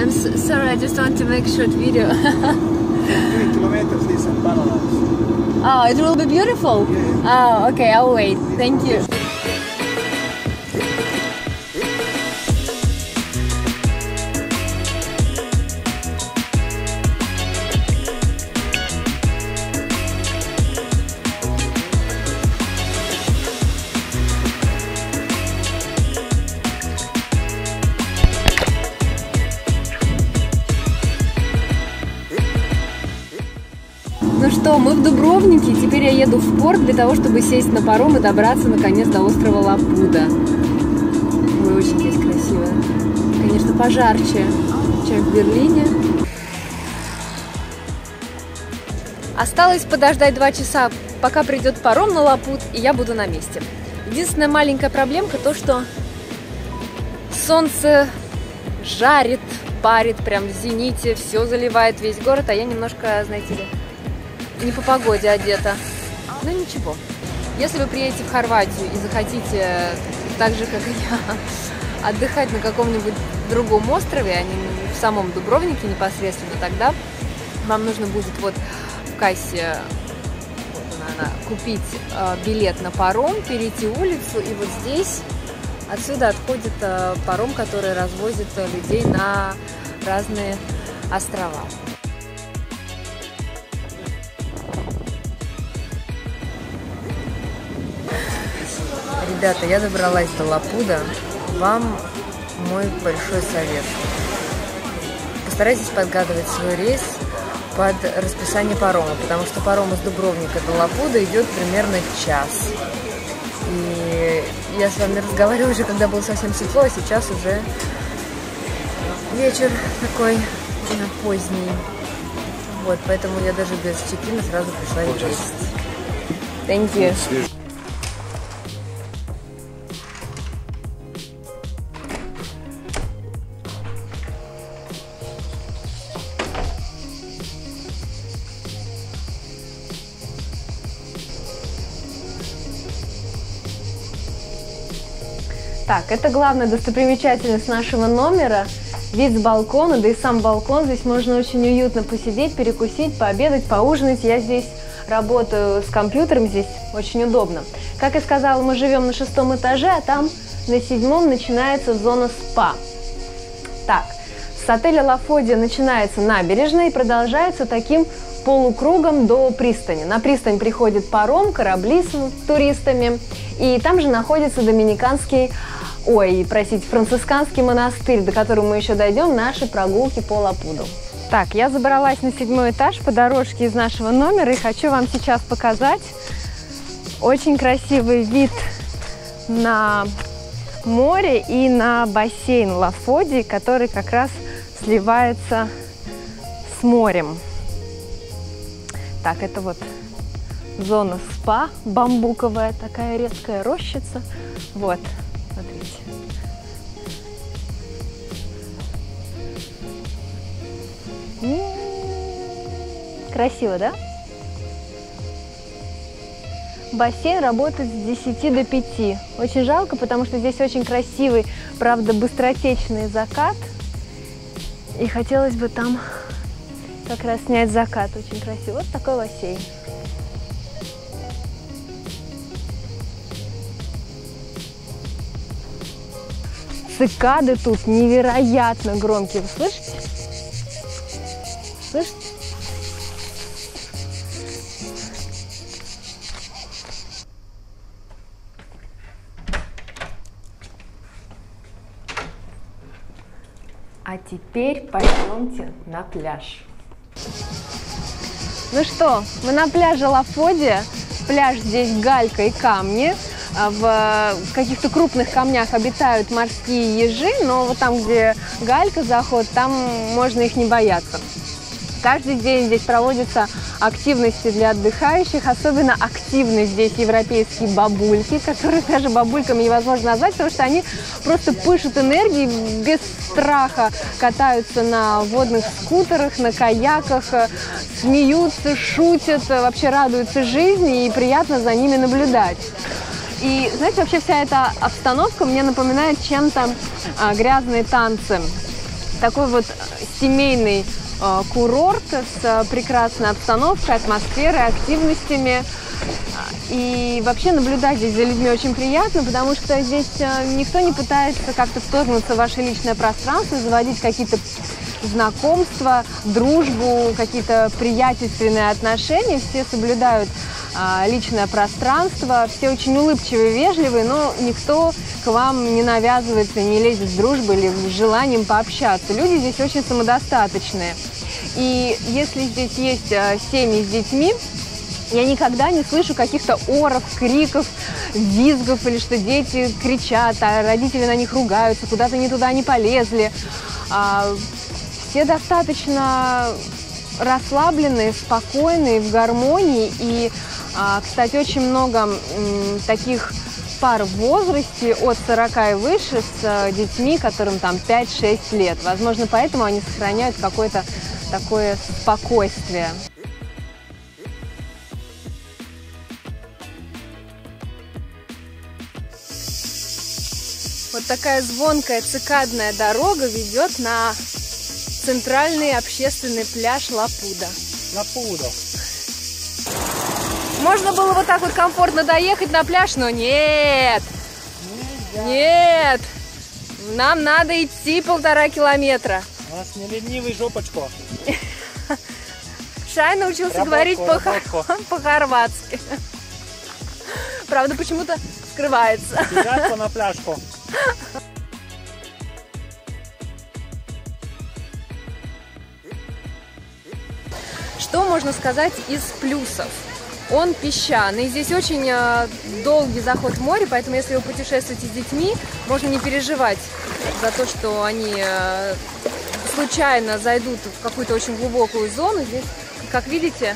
Sorry, I just want to make short video. 3 kilometers this and parallels. Oh, it will be beautiful? Yeah. Oh, okay, I'll wait. Thank you. Ну что, мы в Дубровнике, теперь я еду в порт для того, чтобы сесть на паром и добраться наконец до острова Лапуда. Ой, очень здесь красиво. Конечно, пожарче, чем в Берлине. Осталось подождать 2 часа, пока придет паром на Лапуд, и я буду на месте. Единственная маленькая проблемка то, что солнце жарит, парит прям в зените, все заливает весь город, а я немножко, знаете ли, не по погоде одета. Но ничего. Если вы приедете в Хорватию и захотите, так же как и я, отдыхать на каком-нибудь другом острове, а не в самом Дубровнике непосредственно, тогда вам нужно будет вот в кассе вот она, купить билет на паром, перейти улицу, и вот здесь отсюда отходит паром, который развозит людей на разные острова. Ребята, я добралась до Лапуда. Вам мой большой совет. Постарайтесь подгадывать свой рейс под расписание парома, потому что паром из Дубровника до Лапуда идет примерно час. И я с вами разговаривала уже, когда было совсем светло, а сейчас уже вечер такой поздний. Вот, поэтому я даже без чекина сразу пришла и есть. Thank you. Так, это главная достопримечательность нашего номера. Вид с балкона, да и сам балкон. Здесь можно очень уютно посидеть, перекусить, пообедать, поужинать. Я здесь работаю с компьютером, здесь очень удобно. Как я сказала, мы живем на 6-м этаже, а там на 7-м начинается зона спа. Так, с отеля Лафодия начинается набережная и продолжается таким полукругом до пристани. На пристань приходит паром, корабли с туристами, и там же находится францисканский монастырь, до которого мы еще дойдем в нашей прогулке по Лапуду. Так, я забралась на 7-й этаж по дорожке из нашего номера и хочу вам сейчас показать очень красивый вид на море и на бассейн Лафодии, который как раз сливается с морем. Так, это вот зона спа, бамбуковая, такая редкая рощица. Вот, смотрите. Красиво, да? Бассейн работает с 10 до 5. Очень жалко, потому что здесь очень красивый, правда, быстротечный закат. И хотелось бы там как раз снять закат. Очень красиво. Вот такой бассейн. Цикады тут невероятно громкие. Вы слышите? Слышите? А теперь пойдемте на пляж. Ну что, мы на пляже Лафодия. Пляж здесь галька и камни. В каких-то крупных камнях обитают морские ежи, но вот там, где галька, заход, там можно их не бояться. Каждый день здесь проводятся активности для отдыхающих. Особенно активны здесь европейские бабульки, которых даже бабульками невозможно назвать, потому что они просто пышут энергией, без страха катаются на водных скутерах, на каяках, смеются, шутят, вообще радуются жизни, и приятно за ними наблюдать. И, знаете, вообще вся эта обстановка мне напоминает чем-то грязные танцы такой вот семейный курорт с прекрасной обстановкой, атмосферой, активностями. И вообще наблюдать здесь за людьми очень приятно, потому что здесь никто не пытается как-то вторгнуться в ваше личное пространство, заводить какие-то знакомства, дружбу, какие-то приятельственные отношения. Все соблюдают личное пространство, все очень улыбчивые, вежливые, но никто к вам не навязывается, не лезет с дружбой или с желанием пообщаться. Люди здесь очень самодостаточные. И если здесь есть семьи с детьми, я никогда не слышу каких-то оров, криков, визгов или что дети кричат, а родители на них ругаются, куда-то не туда не полезли. Все достаточно расслабленные, спокойные, в гармонии. И, кстати, очень много таких пар в возрасте от 40 и выше с детьми, которым там 5-6 лет. Возможно, поэтому они сохраняют какое-то такое спокойствие. Вот такая звонкая цикадная дорога ведет на центральный общественный пляж Лапуда. Лапуда. Можно было вот так вот комфортно доехать на пляж, но нет. Нет. Нам надо идти 1,5 километра. У нас не ленивый жопочка. Шай научился говорить по-хорватски. Правда, почему-то скрывается. Бежать на пляжку. Что можно сказать из плюсов? Он песчаный, здесь очень долгий заход в море, поэтому если вы путешествуете с детьми, можно не переживать за то, что они случайно зайдут в какую-то очень глубокую зону. Здесь, как видите,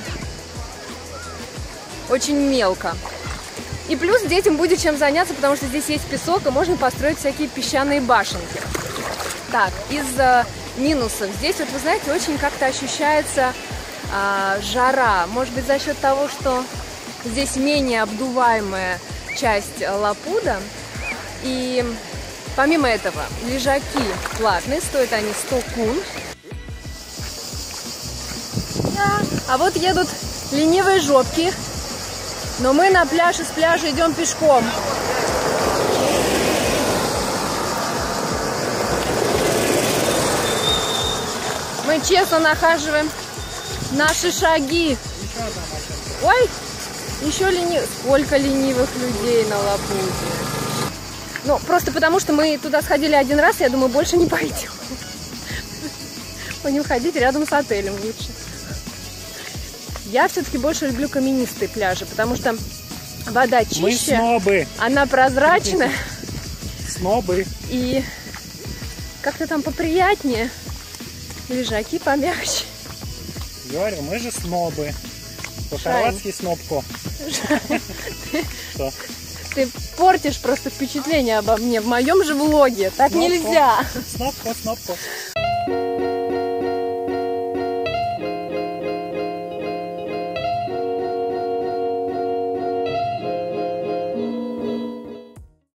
очень мелко. И плюс детям будет чем заняться, потому что здесь есть песок, и можно построить всякие песчаные башенки. Так, из минусов. Здесь, вот вы знаете, очень как-то ощущается жара. Может быть, за счет того, что здесь менее обдуваемая часть Лапуда. И помимо этого, лежаки платные, стоят они 100 кун. А вот едут ленивые жопки. Но мы на пляж, из пляжа идем пешком. Мы честно нахаживаем наши шаги. Ой, еще сколько ленивых людей на Лапуде. Ну, просто потому, что мы туда сходили один раз, я думаю, больше не пойдем. Будем ходить рядом с отелем лучше. Я все-таки больше люблю каменистые пляжи, потому что вода чище. Мы снобы. Она прозрачная. Снобы. И как-то там поприятнее. Лежаки помягче. Говорю, мы же снобы. По-хорватски снобку. Что? Ты портишь просто впечатление обо мне в моем же влоге. Так нельзя. Снобку, снобку.